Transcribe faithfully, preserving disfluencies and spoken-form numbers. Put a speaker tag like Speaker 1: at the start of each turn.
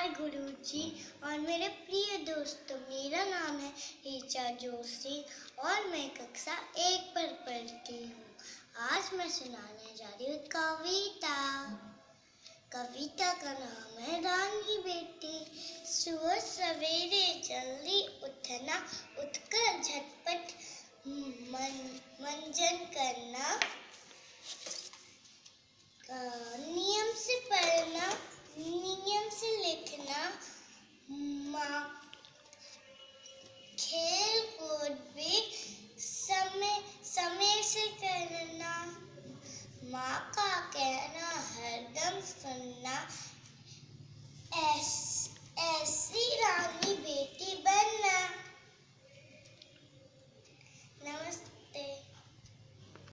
Speaker 1: नमस्कार गुरुजी और मेरे प्रिय दोस्तों, मेरा नाम है ऋचा जोशी और मैं कक्षा एक पर पढ़ती हूँ। आज मैं सुनाने जा रही हूँ कविता। कविता का नाम है रानी बेटी। सुबह सवेरे जल्दी उठना, उठकर झटपट मन मंजन करना, नियम से पढ़ना, नियम से लिखना, माँ खेल कूद भी समय समय से करना, माँ का कहना हरदम सुनना, ऐसे